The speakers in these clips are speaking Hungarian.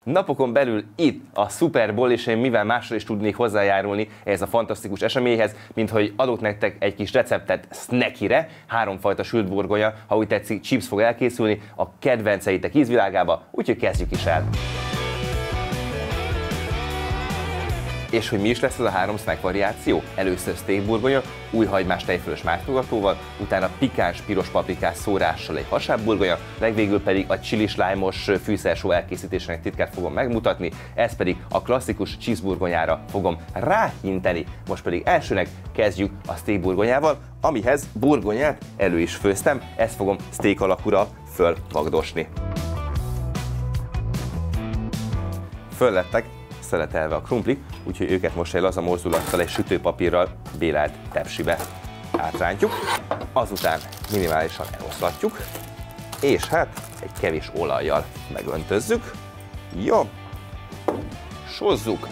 Napokon belül itt a Super Bowl, és én mivel mással is tudnék hozzájárulni ehhez a fantasztikus eseményhez, mint hogy adok nektek egy kis receptet snackire, 3 fajta sült burgonya, ha úgy tetszik, chips fog elkészülni a kedvenceitek ízvilágába, úgyhogy kezdjük is el. És hogy mi is lesz ez a 3 snack variáció? Először steak burgonya, újhagymás tejfölös mágfogatóval, utána pikáns piros paprikás szórással egy hasábburgonya, legvégül pedig a chilis lime-os fűszersó elkészítésének titkát fogom megmutatni, ez pedig a klasszikus cheeseburgonyára fogom ráhinteni. Most pedig elsőnek kezdjük a steak burgonyával, amihez burgonyát elő is főztem, ezt fogom steak alakúra fölvagdosni. Föl lettek szeletelve a krumplik, úgyhogy őket most egy laza mozdulattal egy sütőpapírral bélelt tepsibe átrántjuk, azután minimálisan eloszlatjuk, és hát egy kevés olajjal megöntözzük. Jó, sózzuk.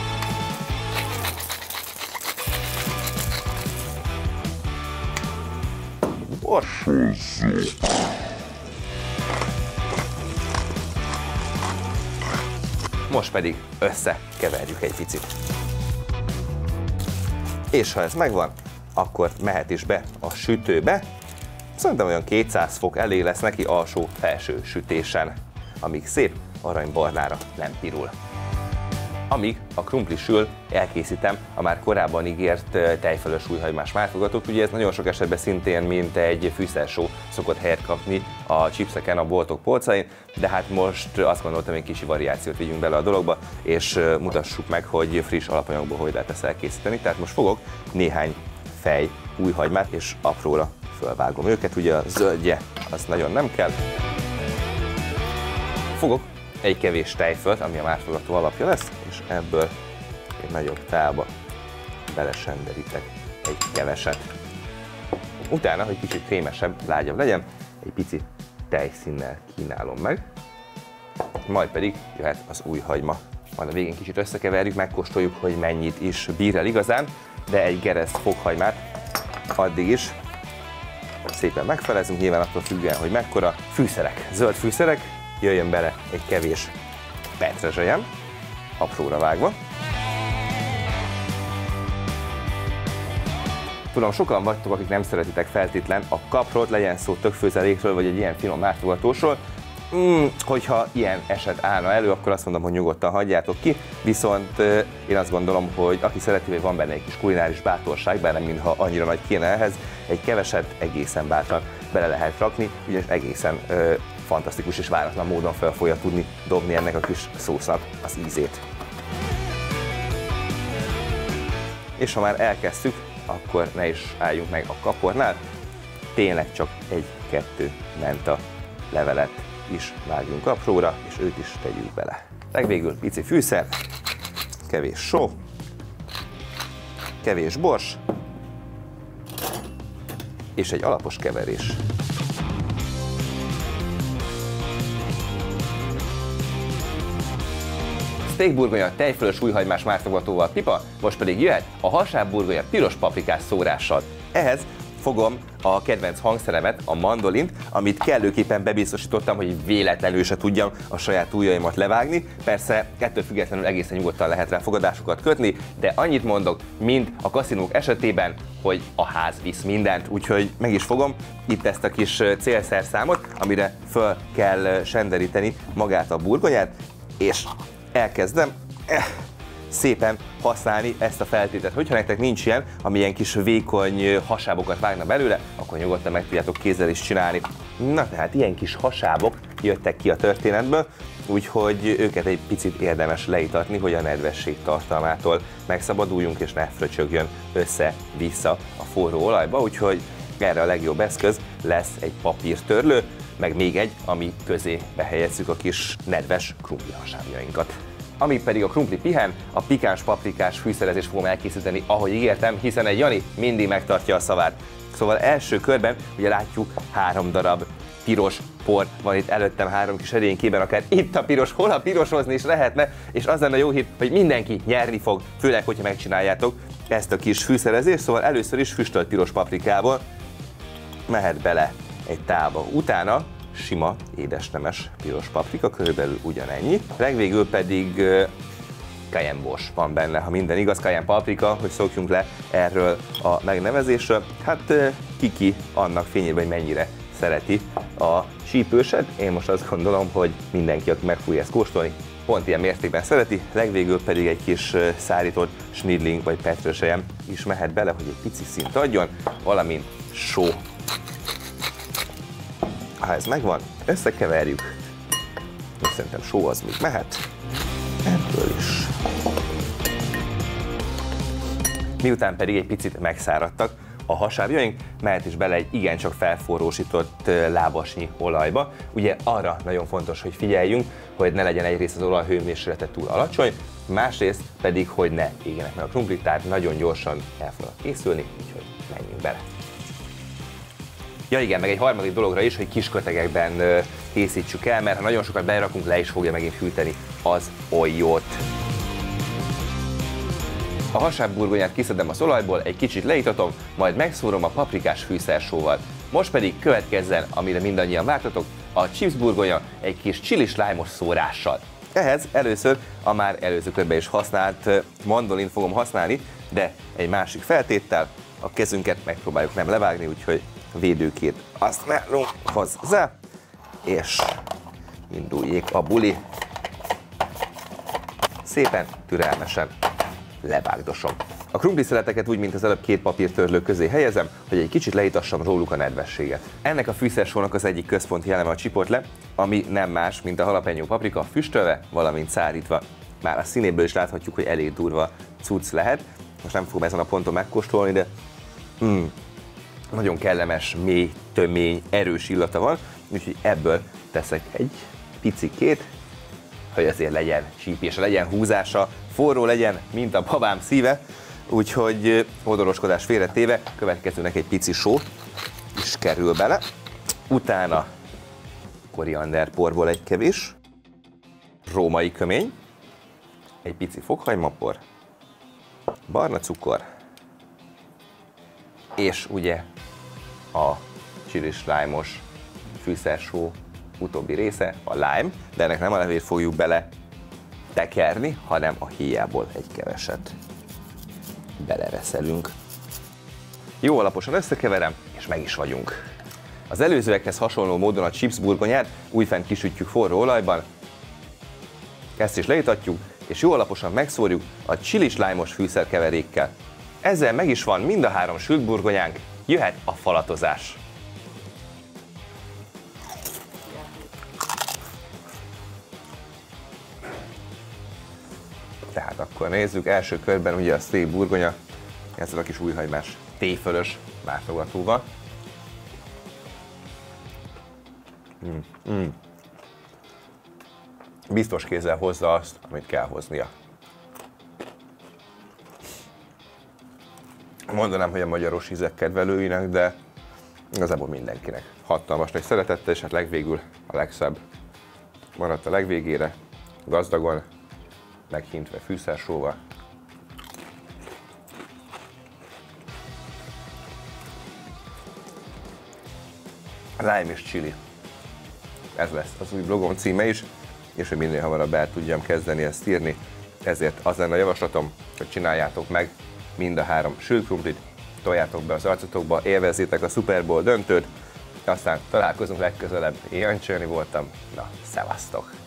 Most pedig összekeverjük egy picit. És ha ez megvan, akkor mehet is be a sütőbe. Szerintem olyan 200 fok elég lesz neki alsó-felső sütésen, amíg szép aranybarnára nem pirul. Amíg a krumpli sül, elkészítem a már korábban ígért tejfölös újhagymás mágfogatót. Ugye ez nagyon sok esetben szintén, mint egy fűszersó szokott helyet kapni a chipseken, a boltok polcain, de hát most azt gondoltam, hogy kicsi variációt vigyünk bele a dologba, és mutassuk meg, hogy friss alapanyagból hogy lehet ezt elkészíteni. Tehát most fogok néhány fej újhagymát, és apróra fölvágom őket, ugye a zöldje, az nagyon nem kell. Fogok egy kevés tejfölt, ami a mágfogató alapja lesz, és ebből egy nagyobb tálba belesenderítek egy keveset. Utána, hogy kicsit krémesebb, lágyabb legyen, egy pici tejszínnel kínálom meg, majd pedig jöhet az újhagyma. Majd a végén kicsit összekeverjük, megkóstoljuk, hogy mennyit is bír el igazán, de egy gereszt fokhagymát addig is szépen megfelezünk, nyilván attól függően, hogy mekkora. Fűszerek, zöld fűszerek, jöjjön bele egy kevés petrezselyem, apróra vágva. Tudom, sokan vagytok, akik nem szeretitek feltétlen a kaprót, legyen szó többfőzelékről, vagy egy ilyen finom mágfogatósról. Hogyha ilyen eset állna elő, akkor azt mondom, hogy nyugodtan hagyjátok ki, viszont én azt gondolom, hogy aki szereti, hogy van benne egy kis kulináris bátorság, bár nem mintha annyira nagy kéne ehhez, egy keveset egészen bátran bele lehet rakni, ugyanis egészen fantasztikus és váratlan módon fel fogja tudni dobni ennek a kis szósznak az ízét. És ha már elkezdtük, akkor ne is álljunk meg a kapornál, tényleg csak 1-2 menta levelet is vágjunk apróra, és őt is tegyük bele. Legvégül pici fűszer, kevés só, kevés bors, és egy alapos keverés. Steak burgonya tejfölös újhagymás mágfogatóval pipa, most pedig jöhet a hasábburgonya piros paprikás szórással. Ehhez fogom a kedvenc hangszeremet, a mandolint, amit kellőképpen bebiztosítottam, hogy véletlenül se tudjam a saját ujjaimat levágni. Persze ettől függetlenül egészen nyugodtan lehet rá fogadásokat kötni, de annyit mondok, mint a kaszinók esetében, hogy a ház visz mindent, úgyhogy meg is fogom itt ezt a kis célszerszámot, amire föl kell senderíteni magát a burgonyát, és elkezdem szépen használni ezt a feltételt. Hogyha nektek nincs ilyen, ami ilyen kis vékony hasábokat vágna belőle, akkor nyugodtan meg tudjátok kézzel is csinálni. Na tehát ilyen kis hasábok jöttek ki a történetből, úgyhogy őket egy picit érdemes leítatni, hogy a nedvesség tartalmától megszabaduljunk, és ne fröcsögjön össze-vissza a forró olajba, úgyhogy erre a legjobb eszköz lesz egy papírtörlő, meg még egy, ami közé behelyezzük a kis nedves krumpli hasábjainkat. Amíg pedig a krumpli pihen, a pikáns paprikás fűszerezést fogom elkészíteni, ahogy ígértem, hiszen egy Jani mindig megtartja a szavát. Szóval első körben ugye látjuk 3 darab piros por van itt előttem 3 kis edénykében, akár itt a piros, hol a pirosozni is lehetne, és az lenne jó hír, hogy mindenki nyerni fog, főleg, hogyha megcsináljátok ezt a kis fűszerezést. Szóval először is füstölt piros paprikával mehet bele egy tálba. Utána sima, édesnemes piros paprika, körülbelül ugyanennyi. Legvégül pedig cayenne borz van benne, ha minden igaz, cayenne paprika, hogy szokjunk le erről a megnevezésről. Hát kiki annak fényében, hogy mennyire szereti a sípőset. Én most azt gondolom, hogy mindenki, aki meg fogja ezt kóstolni, pont ilyen mértékben szereti. Legvégül pedig egy kis szárított snidling vagy petrőselyem is mehet bele, hogy egy pici színt adjon, valamint só. Ha ez megvan, összekeverjük. Most szerintem só az még mehet. Ebből is. Miután pedig egy picit megszáradtak a hasábjaink, mehet is bele egy igencsak felforrósított lábasnyi olajba. Ugye arra nagyon fontos, hogy figyeljünk, hogy ne legyen egyrészt az olaj hőmérséklete túl alacsony, másrészt pedig, hogy ne égjenek meg a krumplik, tehát nagyon gyorsan el fognak készülni, úgyhogy menjünk bele. Ja igen, meg egy harmadik dologra is, hogy kis kötegekben készítsük el, mert ha nagyon sokat berakunk, le is fogja megint hűteni az oljót. A hasábburgonyát kiszedem az olajból, egy kicsit leítatom, majd megszórom a paprikás fűszersóval. Most pedig következzen, amire mindannyian vártatok, a chips burgonya egy kis chilis lájmos szórással. Ehhez először a már előző körben is használt mandolint fogom használni, de egy másik feltéttel, a kezünket megpróbáljuk nem levágni, úgyhogy védőkét használunk hozzá, és induljék a buli. Szépen, türelmesen levágdosom. A krumpliszeleteket úgy, mint az előbb két papírtörlő közé helyezem, hogy egy kicsit leítassam róluk a nedvességet. Ennek a fűszersónak az egyik központi eleme a chipotle, ami nem más, mint a jalapeno paprika füstölve, valamint szárítva. Már a színéből is láthatjuk, hogy elég durva cucc lehet. Most nem fogom ezen a ponton megkóstolni, de nagyon kellemes, mély, tömény, erős illata van, úgyhogy ebből teszek egy picikét, hogy azért legyen csípése, legyen húzása, forró legyen, mint a babám szíve, úgyhogy odoroskodás félretéve következőnek egy pici só is kerül bele, utána korianderporból egy kevés, római kömény, egy pici fokhagymapor, barna cukor, és ugye a chilis lájmos fűszersó utóbbi része, a lime, de ennek nem a levét fogjuk bele tekerni, hanem a héjából egy keveset belereszelünk. Jó alaposan összekeverem, és meg is vagyunk. Az előzőekhez hasonló módon a chips burgonyát újfent kisütjük forró olajban, ezt is leítatjuk, és jó alaposan megszórjuk a chilis lájmos fűszerkeverékkel. Ezzel meg is van mind a három sült burgonyánk, jöhet a falatozás. Tehát akkor nézzük, első körben ugye a steak burgonya, ezzel a kis újhagymás téfölös látogatóval. Biztos kézzel hozza azt, amit kell hoznia. Mondanám, hogy a magyaros ízek kedvelőinek, de igazából mindenkinek. Hatalmas nagy szeretettel, és hát legvégül a legszebb maradt a legvégére, gazdagon, meghintve fűszersóval. Lime és chili. Ez lesz az új blogom címe is, és hogy minél hamarabb el tudjam kezdeni ezt írni. Ezért az lenne a javaslatom, hogy csináljátok meg mind a három sült krumplit, toljátok be az arcotokba, élvezzétek a Super Bowl döntőt, aztán találkozunk legközelebb. Én Jancsőni voltam, na, szevasztok!